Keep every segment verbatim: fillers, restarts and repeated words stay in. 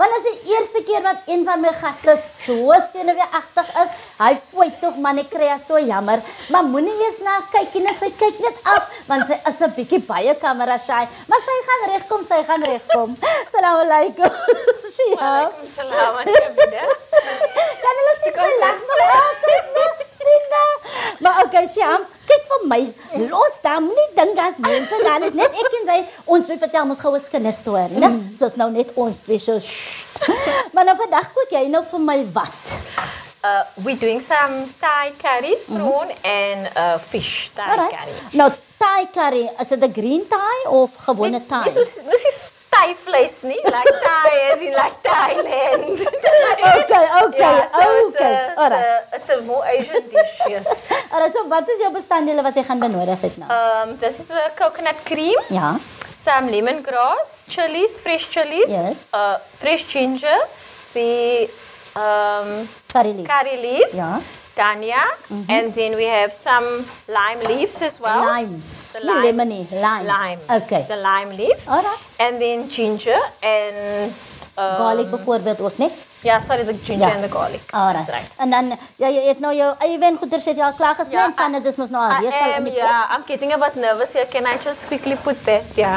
Want as die eerste keer wat een van my gaste so senuweeagtig is, hy fooi tog man, ek kry so jammer. Maar moenie eers na kyk en sy kyk net af, want sy is 'n bietjie baie kamera shy. Maar sy gaan regkom, sy gaan regkom. Assalamu alaykum. Shihaam. Salam Abidah. Kan hulle sê kom lag maar altyd nog sien nou. Maar okay, Shihaam, kyk vir my. Los dan nie dink as mense dan is net ek en sy ons wil vertel ons goue skinne storie, né? Soos nou net ons twee so. Maar nou vandag kook jy nou vir my wat? Uh, we're doing some Thai curry, prawn and uh, fish Thai Alright. curry. Nou Thai curry, is dit 'n green Thai of gewone Thai? Dis dis is Thai vlees nie, like Thai as in like Thailand. Okay, okay, yeah, so okay. It's a, Alright. it's, a, it's a more Asian dish, yes. Alright, so wat is jou bestanddele wat jy gaan benodig het nou? Um, this is the coconut cream, Ja. some lemongrass, chilies, fresh chilies, Yes. uh, fresh ginger, the um, Curry leaf. curry leaves, Yeah. dhania, and then we have some lime leaves as well. Lime. The Nie lime. lemony, lime. Lime. Okay. The lime leaf. Alright. And then ginger and um, Garlic byvoorbeeld ook nie? yeah, sorry, the ginger Ja. and the garlic. Alright. That's right. En dan ja, jy het nou jou eie wen goeders het jy al klaar gesny Ja, van dit is mos nou al I reeds al in am, die yeah, I'm getting a bit nervous here. Can I just quickly put that? Yeah.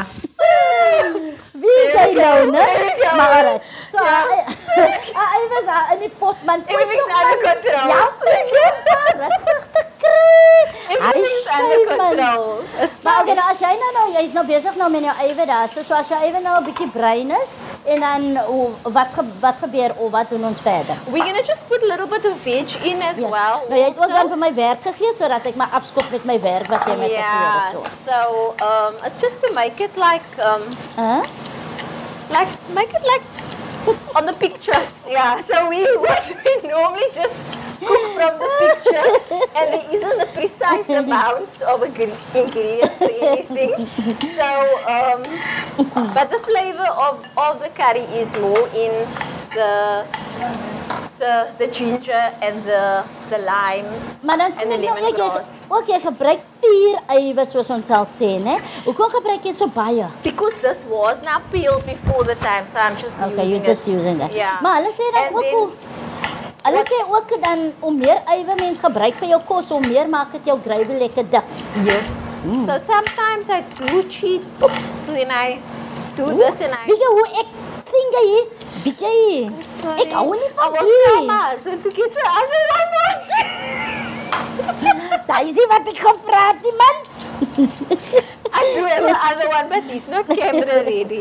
Wie jy nou, né? Ja. Maar alright. So, Ja. hy was uh, in die postman. Everything's under control. Ja, rustig te kry. Everything's Hy under sê, man. control. It's Maar fine. okay, nou as jy nou, nou jy is nou besig nou met jou ewe daar. So, so as jy ewe nou 'n bietjie bruin is en dan oh, wat ge, wat gebeur of wat doen ons verder? We're gonna just put a little bit of veg in as Ja. well. Nou jy het ook also. dan vir my werk gegee sodat ek maar afskop met my werk wat jy met Yeah. gegee het. So um, it's just to make it like um, Hæ? like make it like on the picture. Yeah. So we what we normally just cook from the picture, and there isn't a precise amount of ingre- ingredients or anything. So, um, but the flavor of of the curry is more in the the the ginger and the the lime. Maar dan En die sien jy nou, ek, jy, lemongrass. ook jy gebruik vier eiwe soos ons sal sê, né? Hoekom gebruik jy so baie? Because this was now peeled before the time, so I'm just Okay, using you're just it. using that. Yeah. Maar hulle sê dan And ook then- hoe hulle sê ook dan hoe meer eiwe mens gebruik vir jou kos, hoe meer maak dit jou gravy lekker dik. Yes. So sometimes I do cheat. Oops. Then I do this and I. Weet jy hoe ek sien jy? Weet jy? Sorry. Ek hou nie I van was dit. tell my husband to get the other one. Daai is nie wat ek gevra het nie, man. I do have the other one, but he's not camera ready.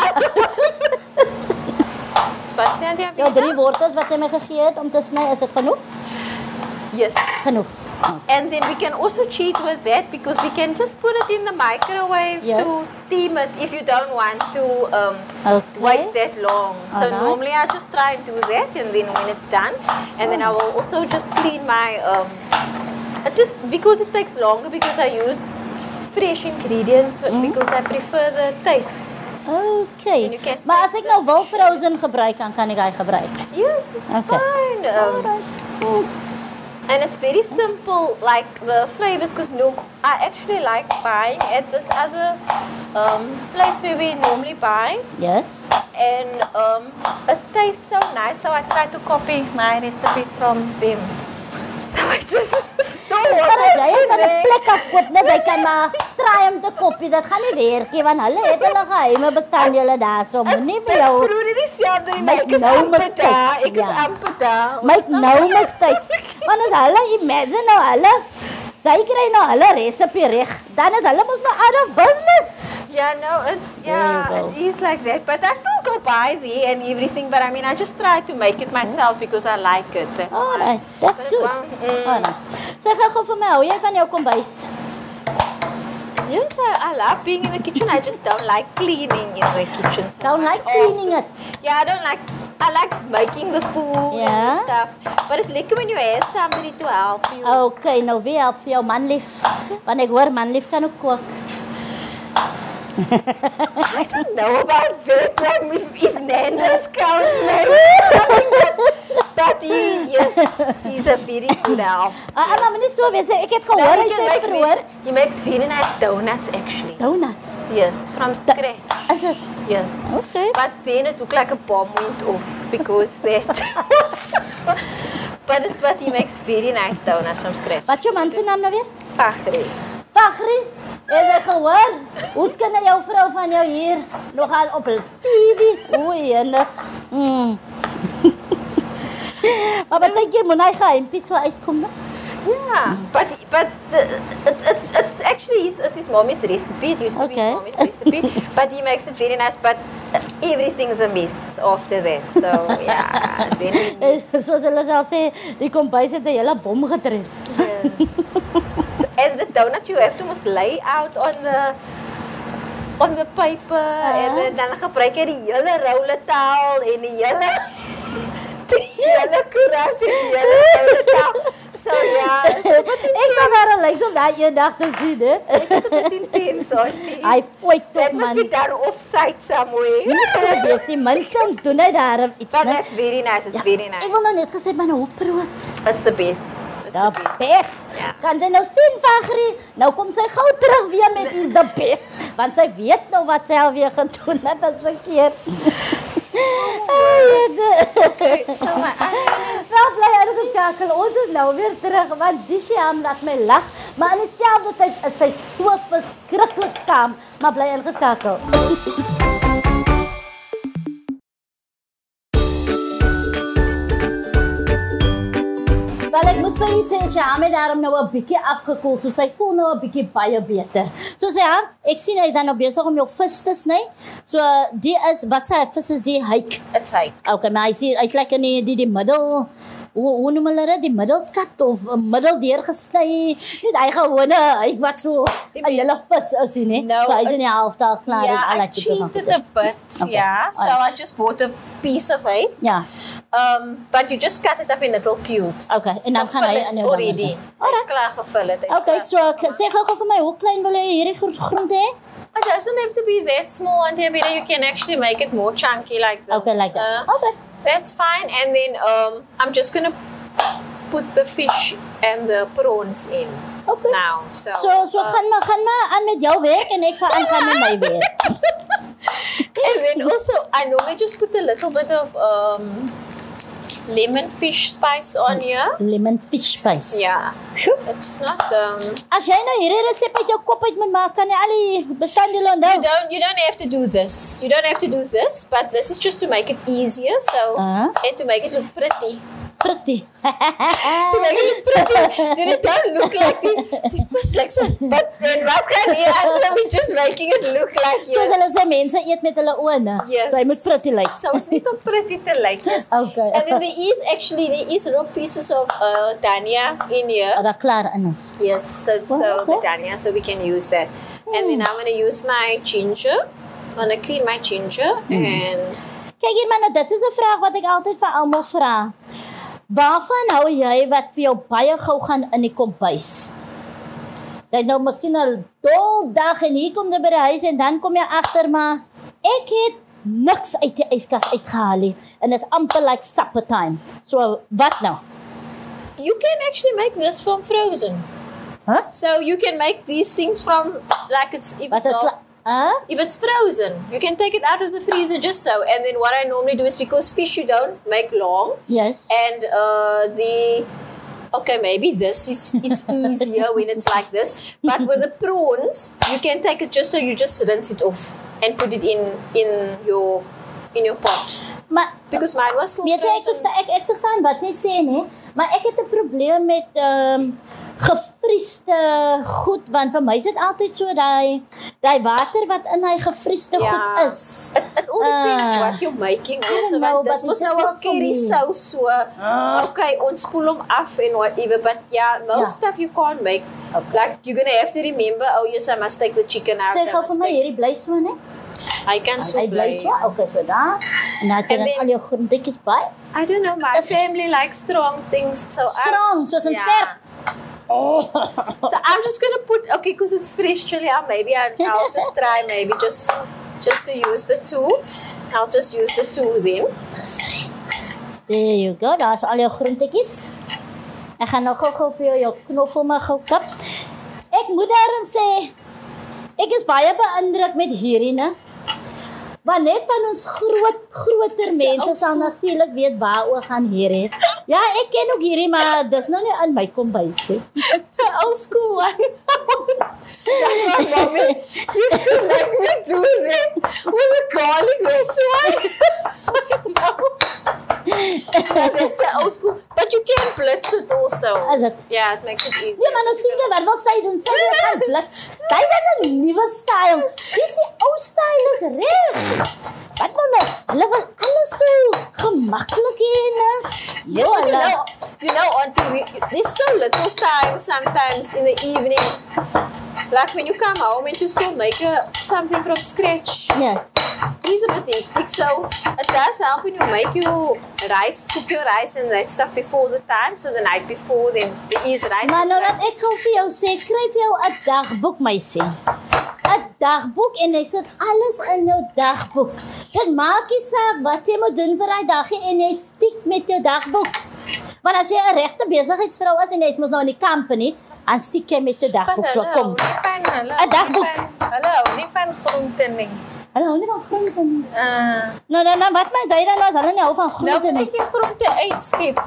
But Sandy, Jou drie wortels wat jy my gegee het om te sny, is dit genoeg? yes. Genoeg. And then we can also cheat with that because we can just put it in the microwave Yeah. to steam it if you don't want to um, Okay. wait that long. So Alright. normally I just try and do that, and then when it's done, and then I will also just clean my. Um, I just because it takes longer because I use fresh ingredients, but because I prefer the taste. Okay. And you can Maar as taste ek nou the wil fish. frozen gebruik, dan kan ek hy gebruik. Yes, it's Okay. fine. Um, And it's very simple, like the flavors, because no, I actually like buying at this other um, place where we normally buy, Yes. and um, it tastes so nice. So I try to copy my recipe from them. So I just so Maar as jy van 'n there. plek af koop, net jy kan maar try om te kopie, dit gaan nie werk nie, want hulle het hulle geheime bestanddele daarso. Moenie vir jou Broer, dit is jammer, Make maar ek is no amper mistake. daar. Ek is Ja. amper daar. make no mistake. Want as hulle imagine nou hulle sy kry nou hulle recipe reg, dan is hulle mos nou out of business. Yeah, no, it's There yeah, you go. it is like that. But I still go buy there and everything. But I mean, I just try to make it myself because I like it. That's why. Alright, that's But it good. won't- mm. Alright. Sê gou vir my, hou jy van jou kombuis? Yes, I, I love being in the kitchen. I just don't like cleaning in the kitchen. So Don't much like cleaning often. it? Yeah, I don't like. I like making the food Yeah. and the stuff. But it's lekker when you have somebody to help you. Okay, nou wie help vir jou manlief? Want ek hoor manlief kan ook kook. I don't know about that. Like if, if Nando's counts, like, but he, yes, he's a very good help. Ah, yes. Maar nie so wees, ek het gehoor, Now hy he can sê make verhoor. very- He makes very nice donuts actually. Donuts. Yes, from scratch. Is it? Yes. Okay. But then it looked like a bomb went off because that. But it's but he makes very nice donuts from scratch. Wat is jou man se naam nou weer? Fakhri. Fakhri, het jy gehoor? Hoe kan jou vrou van jou hier nogal op T V? Oei, en mm. Maar wat dink jy moet hy geheimpies so uitkom nou? Yeah, but but the, it's it's it's actually his, it's his mommy's recipe. It used to Okay. be his mommy's recipe, but he makes it very nice. But everything's a mess after that. So yeah, then Soos hulle sal sê, die kombuis het 'n hele bom getref. yes. And the donuts you have to must lay out on the on the paper, and then dan gebruik jy die hele rolle taal en die hele die hele koerant en die hele rolle taal. So yeah, Ek sal daar lyk om daai eendag te sien, hè. it's a bit intense, auntie. Hy fooi That tot must man. be done off-site somewhere. Ja, dis minstens doen hy daar iets, But né? that's very nice. It's very Ek nice. wil nou net gesê my nou brood. It's the best. It's The the best. best. Ja. Kan jy nou sien, Fakhri? Nou kom sy gou terug weer met is the best. Want sy weet nou wat sy alweer gedoen het, dit is verkeerd. Nou bly uitgeskakel. Ons is nou weer terug, want die Shihaam laat my lag. Maar in dieselfde tyd is sy so verskriklik skaam. Maar bly ingeskakel. Wel, ek moet vir jy sê, Shihaam het daarom nou 'n bietjie afgekoel, so sy voel nou 'n bietjie baie beter. So Shihaam, ek sien hy is dan nou besig om jou vis te sny. So die is, wat sy vis is die hake. It's like. Okay, maar hy sê hy's lekker in die die, die middel, hoe hoe noem hulle dit, die middelkat of uh, middel gesny. Net hy gewone hake wat so 'n hele vis is nie, né? No, So hy's in die helfte al klaar. Yeah, is al I lekker te gaan cheated goeie. a bit. Okay. Yeah, so Alright. I just bought a piece of it. Ja. Um, but you just cut it up in little cubes. Okay, en dan so gaan hy fill in it jou already. dinges. Hy's Alright. klaar gevul het. Hy's Okay, klaar. so k- sê gou-gou vir my, hoe klein wil jy hierdie gro groente hê? It doesn't have to be that small, and Abidah, you can actually make it more chunky like this. Okay, like that. Uh, Okay. That's fine. And then um, I'm just gonna put the fish and the prawns in Okay. now. So, So so uh, gaan maar gaan maar aan met jou werk en ek sal aangaan met my werk. and then also I normally just put a little bit of um, lemon fish spice on here. Lemon fish spice. Yeah, Sjoe. it's not. Um, As jy nou hierdie resep uit jou kop uit moet maak, kan jy al die bestanddele onthou. you don't. You don't have to do this. You don't have to do this. But this is just to make it easier. So Uh-huh. and to make it look pretty. Pretty. To make it look pretty. Then it don't look like the, the first like so. But then what can we answer? We're just making it look like Soos hulle yes. sê mense eet met hulle oë, né? Yes. So hy moet pretty lyk. So it's not so pretty to like yes. Okay. And then there is actually there is little pieces of uh, dhania in here. Oh, daar klaar in is. Yes, so so Oh, the okay. dhania, so we can use that. And then I'm gonna use my ginger. I'm gonna clean my ginger and Kyk hier man, nou, dit is 'n vraag wat ek altyd vir almal vra. Waarvan hou jy wat vir jou baie gou gaan in die kombuis? Jy nou miskien 'n dol dag en hier kom jy by die huis en dan kom jy agter maar ek het niks uit die yskas uitgehaal nie en dit is amper like supper time. So wat nou? you can actually make this from frozen. Huh? So you can make these things from like it's if Wat it's het all, Huh? if it's frozen, you can take it out of the freezer just so. And then what I normally do is because fish you don't make long, Yes. and uh, the okay maybe this is it's easier when it's like this. But with the prawns, you can take it just so you just rinse it off and put it in in your in your pot. Maar Because mine was still weet jy ek frozen. verstaan ek ek verstaan wat jy sê nê, maar ek het 'n probleem met ehm um, gevriesde goed want vir my is dit altyd so daai daai water wat in hy gevriesde Ja. goed is. It, it all depends Uh, what you're making I also. don't know, Want dis but mos it's nou just 'n not for curry me. sauce so. Okay, ons spoel hom af en whatever, but yeah, most Yeah. stuff you can't make. Okay. Like you're gonna have to remember, oh yes, I must take the chicken out. Sê I gou must vir my take- hierdie bly so nê? I can so Hy bly play. so. Okay, so daar. En dan het jy And dan then- al jou groentetjies by. I don't know, my That's- family likes strong things, so Strong, soos 'n Yeah. ster. Oh. I, so I'm just gonna put okay, because it's fresh chili. Yeah, maybe I, I'll just try, maybe just just to use the two. I'll just use the two then. There you go. Daar's al jou groentetjies. Ek gaan nou gou-gou vir jou jou knoffel maar gou kap. Ek moet daarin sê, ek is baie beïndruk met hierdie, né? Want net van ons groot, groter mense sal natuurlik weet waaroor gaan hierdie. Ja, ek ken ook hierdie, maar dis nou nie in my kombuis nie. The old school one. That's my mommy used to let me do that with a garlic, that's why. That's the old school. But you can blitz it also. Is it? Yeah, it makes it easier. Ja, maar nou sien jy wat wil sy doen? Sy wil gaan blits. Dis 'n nuwe styl. Dis die ou styl is reg. Wat wil nou? Hulle wil alles so gemaklik hê, né? Yes, but you know, you know, Auntie, we, there's so little time sometimes in the evening. Like when you come home and to still make a, something from scratch. Yes. It's a bit hectic, so it does help when you make your rice, cook your rice and that stuff before the time, so the night before, then there is rice. Maar nou dat ek gou vir jou sê, skryf jou 'n dagboek, meisie. 'n Dagboek en jy sit alles in jou dagboek. Dit maak nie saak wat jy moet doen vir daai dagie en jy stiek met jou dagboek. Want as jy 'n regte besigheidsvrou is en jy's mos nou in die company, dan stiek jy met jou dagboek so kom. Een dagboek. Hallo, nie van groente nie. Hulle hou nie van groente nie. Uh, Nou, nou, nou, wat my jy dan was, hulle nie hou van nou groente moet nie. ek die groente uitskep.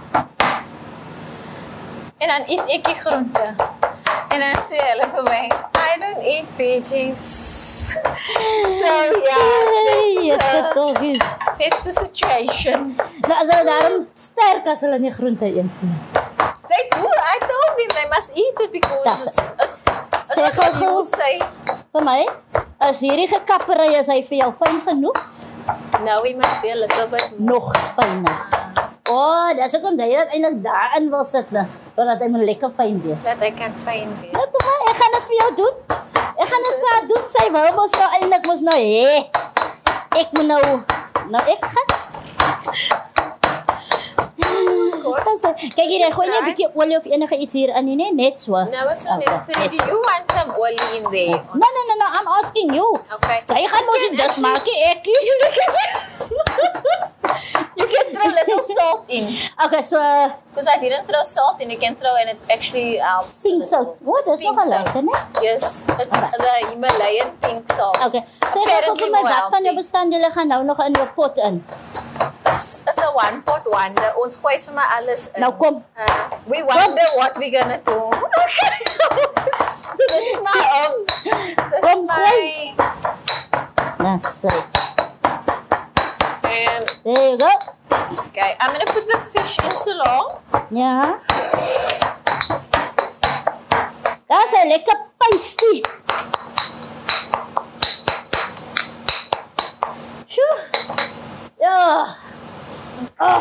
En dan eet ek die groente. En dan sê hulle vir my, I don't eat veggies. So yeah, Ja, that's, dit uh, tog is. that's the situation. Nou, as hulle daarom sterk as hulle nie groente eet nie. They do, I told them they must eat it because That's it's, it's, it's Sê not gou what you gou. say. Vir my, as hierdie gekappery is hy vir jou fyn genoeg, No, we must be a little bit more. nog fyner. O, oh, dis hoekom jy dit eintlik daarin wil sit, né? Sodat hy moet lekker fyn wees. That I can find it. Nou, toe maar, ek gaan dit vir jou doen. Ek gaan dit vir haar doen. Sy wil mos nou eintlik mos nou hê. Ek moet nou, nou ek gaan. Kijk hier, gooi net 'n bietjie olie of enige iets hier in, nee, net so. No, it's not necessary. Do you want some oil in there? No, no, no, no, I'm asking you. Okay. Jy gaan mos You nie can dis maak nie, ek. You can throw little salt in. Okay, so Because I didn't throw salt in, you can throw and it actually helps. a pink little. salt. Wat It's is pink nog salt. lekker, né? Yes, it's Alright. the Himalayan pink salt. Okay. Sê gou Apparently vir my more wat van jou healthy. bestanddele gaan nou nog in jou pot in. It's, it's a one pot wonder. Ons gooi sommer alles in. Nou kom. Uh, we wonder what we're gonna do. So this is my um, this Kom, is my That's it. and There you go. okay. I'm gonna put the fish in Ceylon. Ja. That's 'n lekker pasty. Sjoe. Ja. Oh.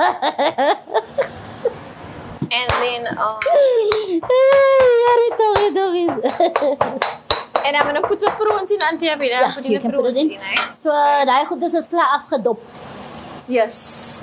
And then um, Ja, dit tog, dit tog is. and I'm gonna put the prawns in Auntie Abidah. Ja, Putting jy the kan put prawns dit in, in. eh? So, daai goed is is klaar afgedop. Yes.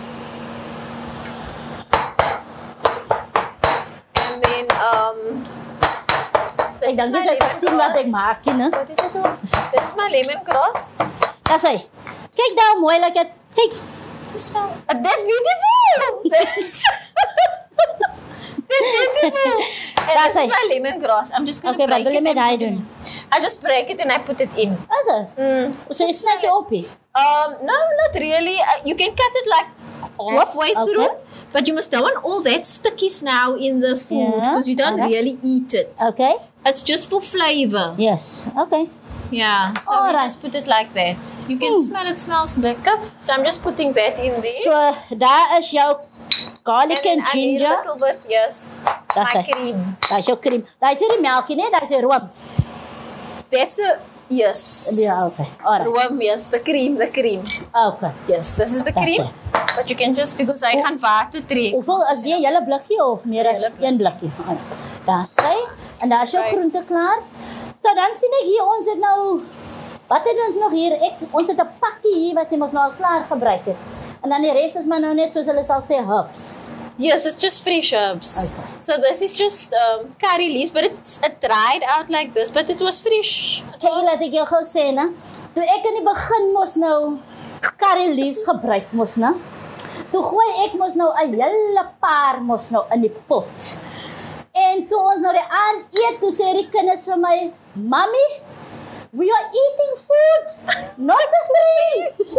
And then um, this Ek dink jy het gesien wat ek maak, né? What did I do? This is my lemongrass. Dis hy. Kyk daar mooi like dit. Kyk. This smell. Uh, that's beautiful. That's, that's beautiful. And That's this is it. my lemongrass. I'm just gonna Okay, break wat wil it. jy met and daai put it doen? in. I just break it and I put it in. Is dit? Mm. So jy sny dit op hier. Um, no, not really. Uh, you can cut it like halfway Okay. through, but you must don't want all that stickies now in the food Yeah, because you don't alright. really eat it. Okay? It's just for flavor. Yes. Okay. Yeah, so we Alright. just put it like that. You can Hmm. smell it smells lekker. So I'm just putting that in there. So daar is jou garlic then and I need ginger. a little bit, yes, That's my it. cream. Daar is jou cream. Daar is hier die melkie, nee, daar is die room. That's the, yes. Yeah, okay. Alright. Room, yes, the cream, the cream. Okay. Yes, this is the That's cream. But you can just, because I gaan water trek. Hoeveel is die hele blikkie of meer as hele blik. een blikkie? Alright. Daar is hy. En daar is jou Okay. groente klaar. So dan sien ek hier, ons het nou, wat het ons nog hier? Ek, ons het 'n pakkie hier wat jy ons nou al klaar gebruik het. En dan die res is maar nou net soos hulle sal sê herbs. Yes, it's just fresh herbs. Okay. So this is just um, curry leaves, but it's it dried out like this, but it was fresh. Kyk, laat ek jou gou sê, né? Toe ek in die begin mos nou curry leaves gebruik mos, né? toe gooi ek mos nou 'n hele paar mos nou in die pot. En toe ons nou die aan eet, toe sê die kinders vir my, "Mommy, we are eating food, not the tree."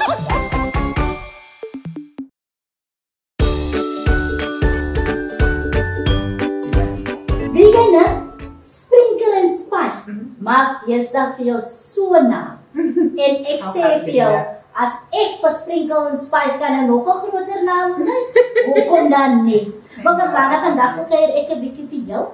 Wie jy nou, sprinkle and spice, mm-hmm. maak deesdae vir jou so na. En ek sê vir jou, as ek vir sprinkle and spice kan 'n nog 'n groter naam gee, hoekom dan nie? Maar Farzana, vandag kuier ek 'n bietjie vir jou.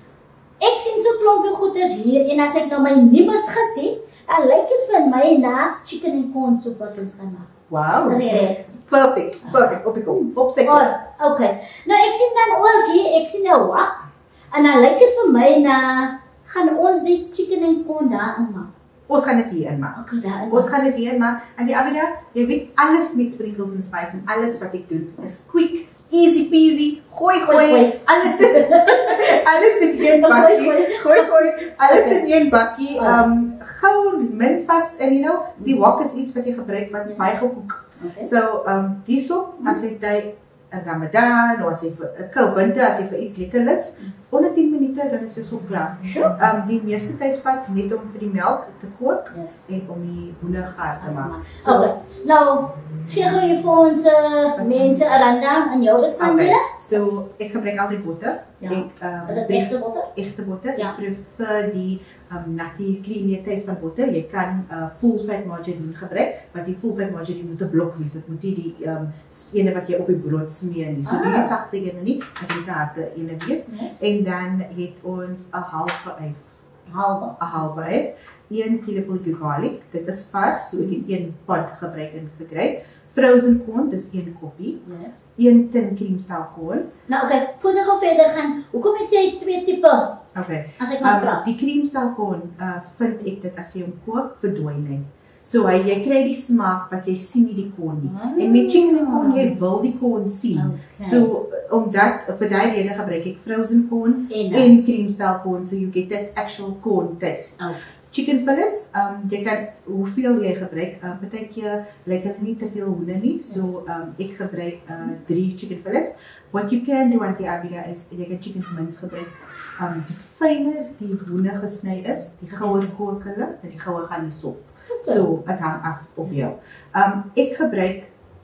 Ek sien so klompie goeders hier en as ek nou my nuus gesien, dan lyk dit vir my na chicken and corn soup wat ons gaan maak. Wow. Dis reg. Perfect, perfect. Op ek kom. Op sy kom. Oh, okay. Nou ek sien dan ook hier, ek sien 'n wak. En dan lyk dit vir my na gaan ons die chicken and corn daarin maak. Ons gaan dit hier inmaak. Okay, daarin. Ons gaan dit hier inmaak. En die Abidah, jy weet alles met sprinkles en spice en alles wat ek doen is quick, easy peasy. Gooi gooi, alles in alles in een bakkie. Gooi gooi, alles in een bakkie. Um gou min vas en you know, die wok is iets wat jy gebruik wat baie gekook. Okay. So um die sop as jy dit 'n Ramadaan of as jy vir 'n koue winter as jy vir iets lekker lus, onder tien minute dan is jou sop klaar. Sure. Um die meeste tyd vat net om vir die melk te kook Yes. en om die hoender gaar te maak. So, okay. Nou, gee gou hier vir ons uh, mense 'n rundown aan jou bestanddele. Okay. So ek gebruik altyd botter. Ja. Ek um, Is dit echte botter? Echte botter. Ja. Ek prefer die um, nutty creamy taste van botter. Jy kan uh, full fat margarine gebruik, maar die full fat margarine moet 'n blok wees. Dit moet nie die um, ene wat jy op die brood smeer nie. So Ah. die sagte ene nie, dit moet 'n harde ene wees. Yes. En dan het ons 'n halve ei. Halve. 'n halve ei. een kilopie garlic. Dit is vars, so ek het een pot gebruik en gekry. Frozen corn, dis een koppie. Yes. een tin creamstyle corn. Nou oké, okay. Voor ons gou verder gaan, hoekom het jy twee tipe? Okay. As ek mag Um, vra. die creamstyle corn, uh, vind ek dit as jy hom kook, verdwyn hy. So hy, jy kry die smaak wat jy sien nie die corn nie. Ah. En met chicken and corn, jy wil die corn sien. Okay. So omdat vir daai rede gebruik ek frozen corn En, en creamstyle corn, so you get that actual corn taste. Okay. Chicken fillets, um, jy kan hoeveel jy gebruik, uh, partykeer lyk hulle nie te veel hoender nie, so um, ek gebruik uh, drie chicken fillets. What you can do aan die Abidah is, jy kan chicken mince gebruik. Um, die fyner die hoender gesny is, die gouer kook hulle, en die gouer gaan die sop. Okay. So, het hang af op jou. Um, ek gebruik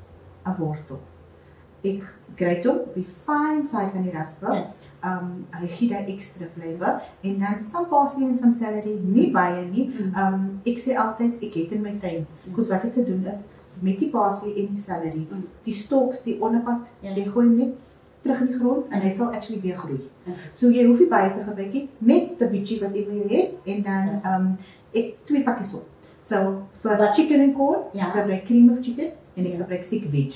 'n wortel. Ek grate hom op die fine side van die rasper. Yes. Um, hy gee daai extra flavor en dan some parsley en some celery, nie baie nie. Um, ek sê altyd, ek het in my tuin, because wat ek gedoen is, met die parsley en die celery, Mm. die stalks, die onderpad, Ja. jy gooi hom net terug in die grond en hy sal actually weer groei. Ja. So jy hoef nie baie te gebruik nie, net 'n bietjie wat jy wil hê en dan um, ek twee pakkies op. So vir Wat? chicken and corn, Ja. ek gebruik cream of chicken en ek Ja. gebruik thick veg.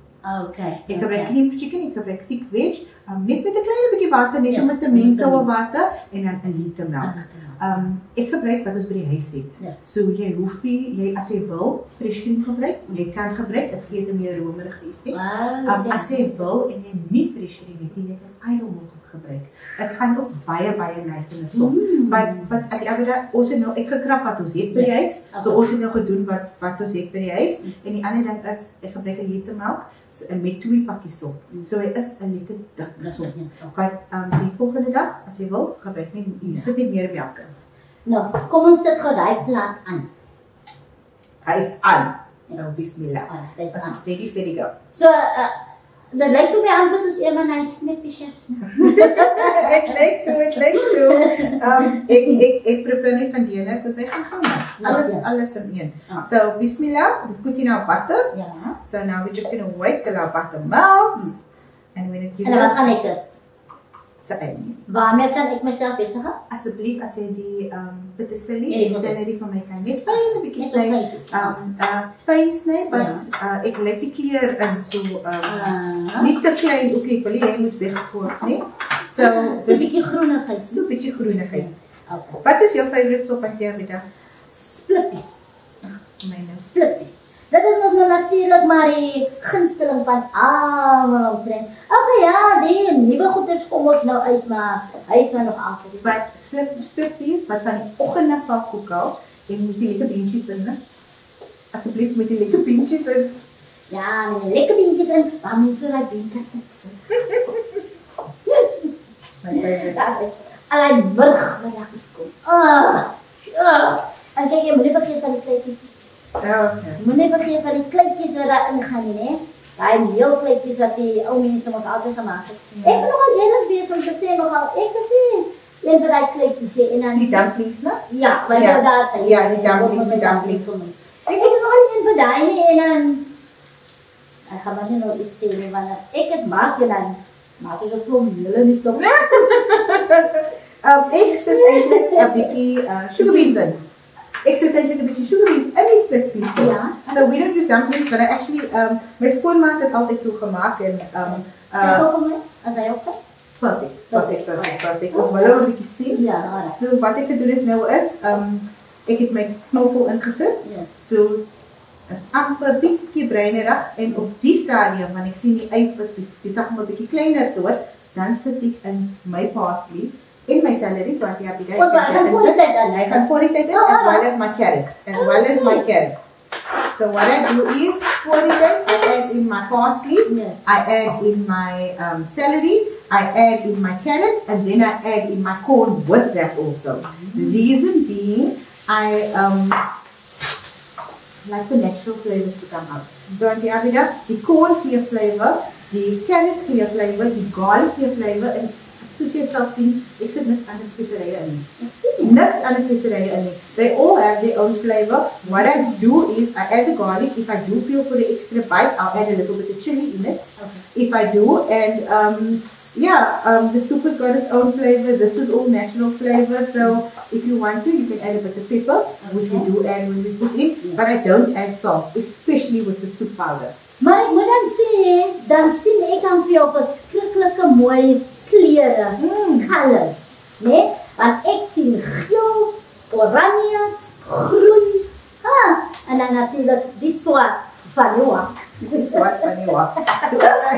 Okay. Ek gebruik okay. cream of chicken, ek gebruik thick veg, um, net met 'n klein bietjie water, net Yes, om dit te om meng, te koue meng. water en dan 'n liter melk. Um, ek gebruik wat ons by die huis het. Yes. So jy hoef nie, jy as jy wil, fresh cream gebruik, jy kan gebruik, dit gee 'n meer romerige effek. Wow, Um, okay. as jy wil en jy nie fresh cream het nie, jy kan idle milk ook gebruik. Dit gaan ook baie baie nice in 'n sop. Mm. Maar wat aan die Abidah, ons het nou uitgekrap wat ons het by die Yes. huis. So Okay. ons het nou gedoen wat wat ons het by die huis. En die ander ding is ek gebruik 'n liter melk so, met twee pakkies sop. So hy is 'n lekker dik sop. Wat um, die volgende dag as jy wil, gebruik net jy sit nie meer melk in. Nou, kom ons sit gou daai plaat aan. Hy is aan. So bismillah. Ah, dit is As aan. ons ready steady go. So, uh, dit lyk vir my amper soos een van hy snippy chefs. Ek lyk so, ek lyk so. Um, ek ek ek prefer net van die ene, because hy gaan gaan maak. Alles Ja. alles in een. Ah. So bismillah, we put in our butter. Ja. So now we're just going to wait till our butter melts. And when it gives En wat us gaan ek sit? verein. Waarmee kan ek myself besig hou? Asseblief as jy die um peterselie, Ja, die die celery van my kan net fyn 'n bietjie Net so sny. fynkies. Um uh fyn sny, but Ja. uh, ek let die kleur in so um Ah. nie te klein ook nie, wil jy moet weggekook nie. So So 'n dis bietjie groenigheid. so 'n bietjie groenigheid. Okay. Wat is jou favourite sop van jy Abidah? Splitties. Myne. Splitties. Dit is ons nou natuurlik maar die gunsteling van almal omtrent. Okay, ja, die nuwe goeders kom ons nou uit, maar hy is nou nog altyd. But splitties wat van die oggend af kook al en moet die lekker beentjies in, né? Asseblief met die lekker beentjies in. Ja, met een lekker beentjes in, waar mensen like beentjes in. My favorite. Dat is het. Allerlei murg, wat daar komt. Ah, ah. En kijk, je moet niet vergeten van die kleintjes. Oh, okay. Je moet niet vergeten van die kleintjes waar daarin gaan, hè. Die heel kleintjes wat die oude mensen ons altijd gemaakt hebben. Ik ben nogal eerlijk bezig om te zeggen, nogal, ik te zien. En voor die kleintjes, hè. En dan... Die dumplings, ne? Ja, wat Ja. we daar zijn. Ja, die dumplings, die dumplings. Ik is nogal niet in voor die, en dan... Dan gaan we nog iets zeggen, want als ik het maak, dan maak ik het voor jullie niet zo. um, ik zet eigenlijk een beetje uh, sugar beans in. Ik zet eigenlijk een beetje sugar beans in die split pieces. Ja. So we don't use dumplings, but I actually, um, mijn schoonmaat heeft altijd zo gemaakt. En, um, Zeg uh, ook voor mij, als hij ook kan. perfect, perfect, perfect, perfect. Dus we willen een beetje zien. Ja, alright. So wat ik gedoen het nou is, um, ik heb mijn knoffel ingezet. Ja. So, is amper bietjie bruinerig en op die stadium, want ik zie die ei is besig om 'n bietjie kleiner te word, dan sit ek in my parsley en my celery, so ek het Abidah. Oh, so hy gaan voor die tyd in. Hy gaan voor die tyd in, Oh, as well alright. as my carrot, as well as my carrot. So what I do is, for the tyd, I add in my parsley, Yes. I add in my um, celery, I add in my carrot, and then I add in my corn with that also. The reason being, I um, like the natural flavors to come out. So on the Abidah, the corn clear flavor, the carrot clear flavor, the garlic clear flavor, and soos jy sal sien, ek sit niks ander speserye in nie. Ek sien. Niks ander speserye in nie. They all have their own flavor. What I do is, I add the garlic. If I do feel for the extra bite, I'll add a little bit of chili in it. Okay. If I do, and um, yeah, um, the soup has got its own flavor. This is all natural flavor. So if you want to, you can add a bit of pepper, which we do add when we put in. But I don't add salt, especially with the soup powder. Maar ik moet dan zien, dan zie ik dan voor jou verschrikkelijke mooie kleuren, Mm. colors. Nee? Want ik zie geel, oranje, groen, ah, en dan natuurlijk die zwart van jou. It's what when you walk. So,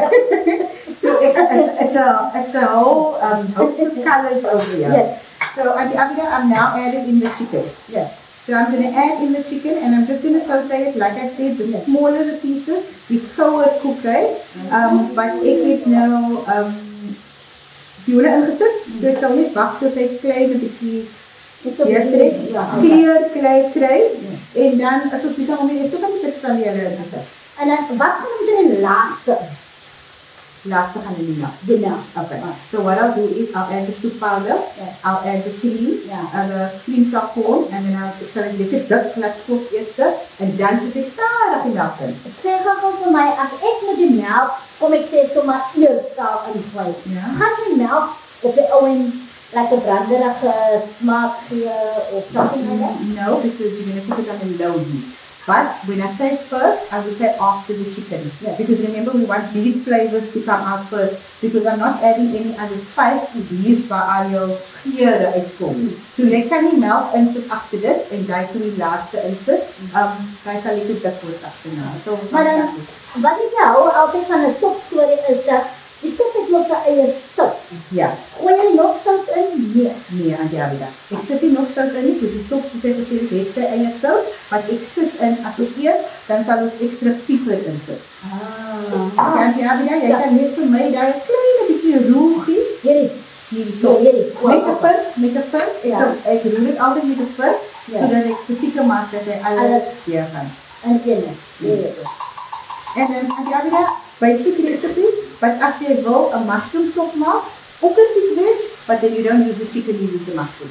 so it, it's a it's a whole um, host of colors over here. Yes. So on the Abidah, I'm now adding in the chicken. Yes. So I'm going to add in the chicken, and I'm just going to saute it, like I said, the smaller the pieces, the slower cook it. Um, but ik heb nou um, pioene ingezet, so ek sal net wag tot hy klein 'n bietjie weer trek, kleur klei kry, en dan as ons besig om die res van die pizza weer ingezet. En dan, wat gaan we in de laatste? Laatste gaan in die nag. De naam. Okay. So what I'll do is I'll add the soup powder, Yeah. I'll add the cream, Yeah. uh, the cream sarkoon, and then I'll sal ek dit dik laat kook eers, en dan sit ek stadig die melk in. Zeg gewoon voor mij, als ik met die melk, kom ik steeds zomaar eerst al in gooi. Ja. Gaat die melk op de oven, like een branderige smaak geven of something like that? No, because you're going to put it on a low heat. But when I say first, I will say after the chicken. Yeah. Because remember, we want these flavors to come out first. Because I'm not adding any other spice to these waar al jou geure uitkom. So jy kan die melk insit agter dit en jy kan die laaste insit. Um, jy sal dit dik word agterna. So Maar dan, wat ik hou altijd van een soepstory is dat, die soep heeft nog zijn eigen soep. ja, Gooi je nog sout in? Nee. nee, aan die Abidah. Ek sit nie nog sout in nie, so die sop soos ek gesê het, het sy eie sout, maar ek sit in, as ons eet, dan sal ons extra pieper insit. Ah. Ja, die Abidah, jy Ja. kan net vir my daar 'n klein bietjie roer gee. Hierdie. Hierdie sop. Ja, hierdie. Met 'n punt, met 'n punt. Ek, Ja. ek roer dit altyd met 'n punt, Ja. sodat ek seker maak dat hy alles Alles. weer gaan. En binnen. Hierdie. En dan, aan die Abidah, basic recipes, but as jy wil 'n mushroom sop maak, ook 'n secret, but then you don't use the chicken, you use the mushroom.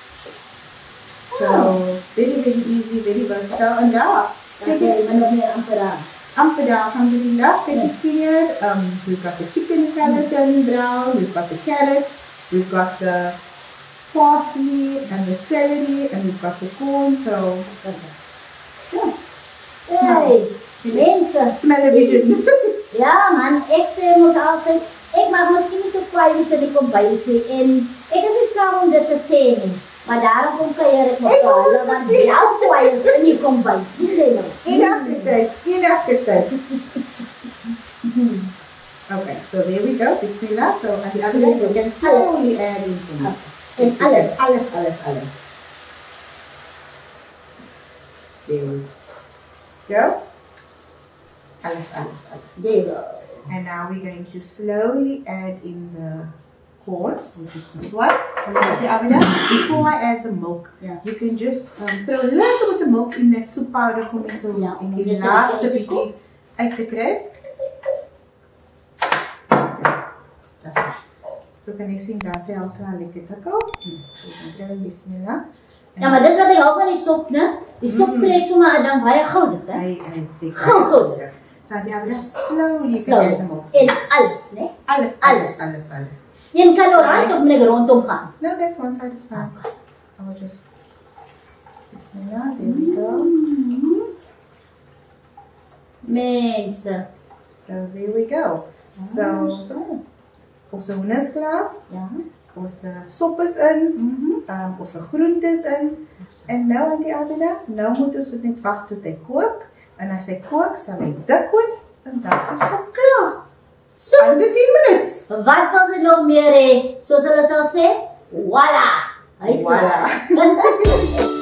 So, very, very easy, very versatile. En ja, Kijk, kijk, ik ben nog meer amper aan. Abidah, alhamdulillah, take it here. Um, we've got the chicken skeleton brown, we've got the carrot, we've got the parsley and the celery, and we've got the corn. So, yeah, Hey, mensen. smell-o-vision. Ja man, ik zeg moet altijd, ik mag misschien niet zo kwijt in die kombuis en ik is niet klaar om dit te zeggen. Maar daarom kom ik nog Ik wou wel, het want zeggen. jouw kwijt in die kombuis. Zie je nou? Enough to take, enough to take. Okay, so there we go, bismillah. So, at the other end, you can slowly add in some more. En alles. Alles, alles, alles. There we go. Alles, alles, alles. There you go. And now we're going to slowly add in the corn, which is this one. And then the Abidah, before I add the milk, Yeah. you can just um, throw a little bit of milk in that soup powder for me, so Ja, om ik dit die te laatste maken. beetje uit te krijgen. That's right. So kan je zien, daar zijn al klaar lekker kakao. So dan bismillah. Ja, maar dis wat ek hou van die sop, né? Die sop trek sommer dan baie goudig, hè? Hy hy trek Gou gou. So die Abidah slowly Slow. add the milk. En alles, né? Alles, Alles. alles, alles, alles. Een kan alright of moet ek rondom gaan? No, that one side is fine. I will just bismillah, there we go. Mense. So there we go. So onze hoender is klaar. Ja. Onze sop is in. Mhm. Um, onze groente is in. En nou aan die Abidah, nou moet ons net wag tot hy kook. En as hy kook, sal hy dik word en dan is ons sop klaar. So, Under ten minutes. wat wil jy nog meer hê? Soos hulle sal sê, voila! Hy's Voila. klaar.